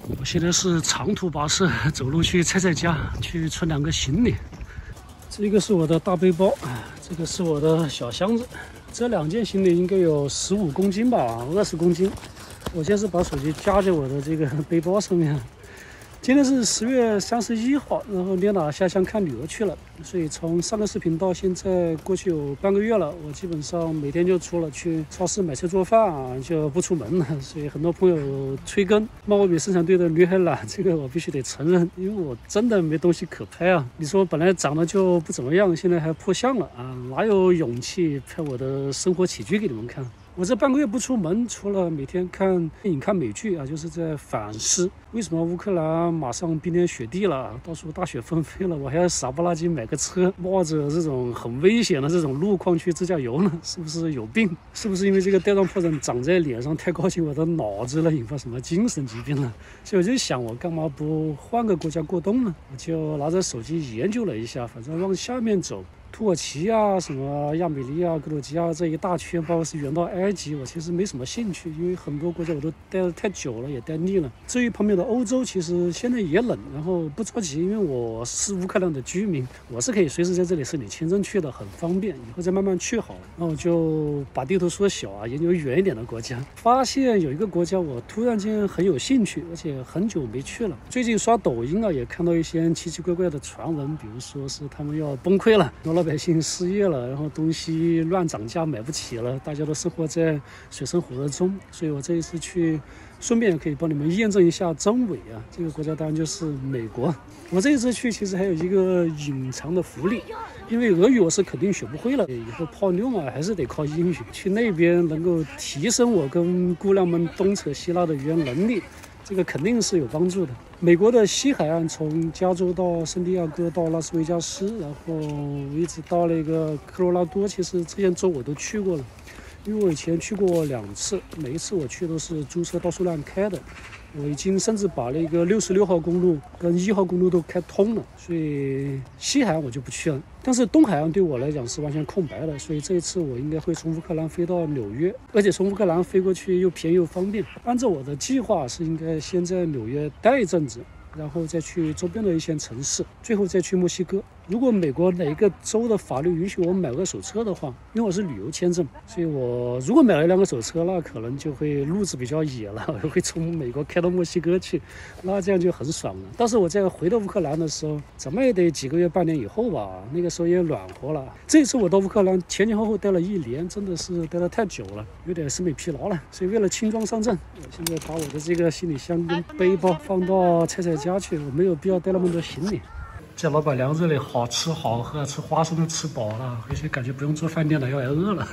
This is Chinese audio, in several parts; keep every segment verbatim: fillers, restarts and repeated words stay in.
我现在是长途跋涉，走路去菜菜家去存两个行李。这个是我的大背包，这个是我的小箱子。这两件行李应该有十五公斤吧，二十公斤。我先是把手机夹在我的这个背包上面。今天是十月三十一号，然后丽娜下乡看女儿去了，所以从上个视频到现在过去有半个月了，我基本上每天就除了去超市买菜做饭啊，就不出门了。所以很多朋友催更，骂我比生产队的女孩懒，这个我必须得承认，因为我真的没东西可拍啊。你说本来长得就不怎么样，现在还破相了啊，哪有勇气拍我的生活起居给你们看？我这半个月不出门，除了每天看电影、看美剧啊，就是在反思为什么乌克兰马上冰天雪地了，到处大雪纷飞了，我还要傻不拉几买个车，冒着这种很危险的这种路况去自驾游呢？是不是有病？是不是因为这个带状疱疹长在脸上太靠近我的脑子了，引发什么精神疾病了？所以我就想，我干嘛不换个国家过冬呢？我就拿着手机研究了一下，反正往下面走。土耳其啊，什么亚美尼亚、格鲁吉亚这一大圈，包括是远到埃及，我其实没什么兴趣，因为很多国家我都待得太久了，也待腻了。至于旁边的欧洲，其实现在也冷，然后不着急，因为我是乌克兰的居民，我是可以随时在这里申请签证去的，很方便，以后再慢慢去好了。然后我就把地图缩小啊，研究远一点的国家，发现有一个国家我突然间很有兴趣，而且很久没去了。最近刷抖音啊，也看到一些奇奇怪怪的传闻，比如说是他们要崩溃了。老百姓失业了，然后东西乱涨价，买不起了，大家都生活在水深火热中。所以我这一次去，顺便可以帮你们验证一下真伪啊。这个国家当然就是美国。我这一次去其实还有一个隐藏的福利，因为俄语我是肯定学不会了，以后泡妞嘛还是得靠英语。去那边能够提升我跟姑娘们东扯西拉的语言能力，这个肯定是有帮助的。美国的西海岸，从加州到圣地亚哥到拉斯维加斯，然后一直到那个科罗拉多，其实这些州我都去过了，因为我以前去过两次，每一次我去都是租车到处乱开的。我已经甚至把那个六十六号公路跟一号公路都开通了，所以西海岸我就不去了。但是东海岸对我来讲是完全空白的，所以这一次我应该会从乌克兰飞到纽约，而且从乌克兰飞过去又便宜又方便。按照我的计划是应该先在纽约待一阵子，然后再去周边的一些城市，最后再去墨西哥。如果美国哪一个州的法律允许我买二手车的话，因为我是旅游签证，所以我如果买了一辆二手车，那可能就会路子比较野了，我会从美国开到墨西哥去，那这样就很爽了。但是我在回到乌克兰的时候，怎么也得几个月半年以后吧，那个时候也暖和了。这次我到乌克兰前前后后待了一年，真的是待得太久了，有点审美疲劳了。所以为了轻装上阵，我现在把我的这个行李箱跟背包放到菜菜家去，我没有必要带那么多行李。在老板娘这里好吃好喝，吃花生都吃饱了，回去感觉不用做饭店了，要挨饿了。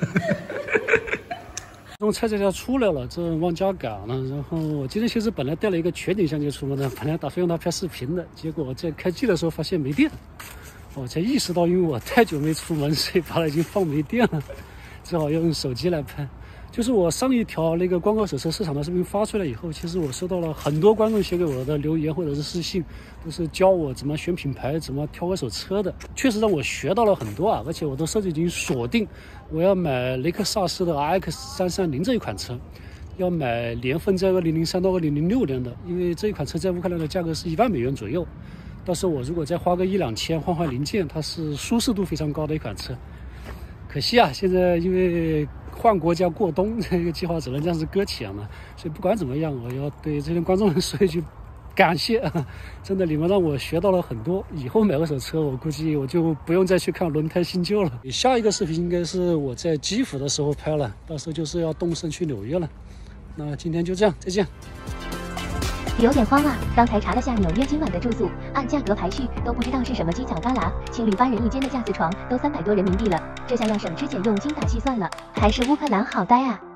从菜菜家出来了，这往家赶了。然后我今天其实本来带了一个全景相机出门的，本来打算用它拍视频的，结果在开机的时候发现没电，我才意识到，因为我太久没出门，所以把它已经放没电了，只好用手机来拍。就是我上一条那个广告手册市场的视频发出来以后，其实我收到了很多观众写给我的留言或者是私信，都是教我怎么选品牌，怎么挑二手车的，确实让我学到了很多啊！而且我都设置已经锁定，我要买雷克萨斯的 R X 三三零这一款车，要买年份在二零零三到二零零六年的，因为这一款车在乌克兰的价格是一万美元左右，到时候我如果再花个一两千换换零件，它是舒适度非常高的一款车。可惜啊，现在因为换国家过冬这个计划只能这样子搁浅了，所以不管怎么样，我要对这些观众们说一句感谢啊！真的，你们让我学到了很多，以后买二手车我估计我就不用再去看轮胎新旧了。下一个视频应该是我在基辅的时候拍了，到时候就是要动身去纽约了。那今天就这样，再见。 有点慌啊！刚才查了下纽约今晚的住宿，按价格排序都不知道是什么犄角旮旯，情侣八人一间的架子床都三百多人民币了，这下要省吃俭用精打细算了，还是乌克兰好待啊！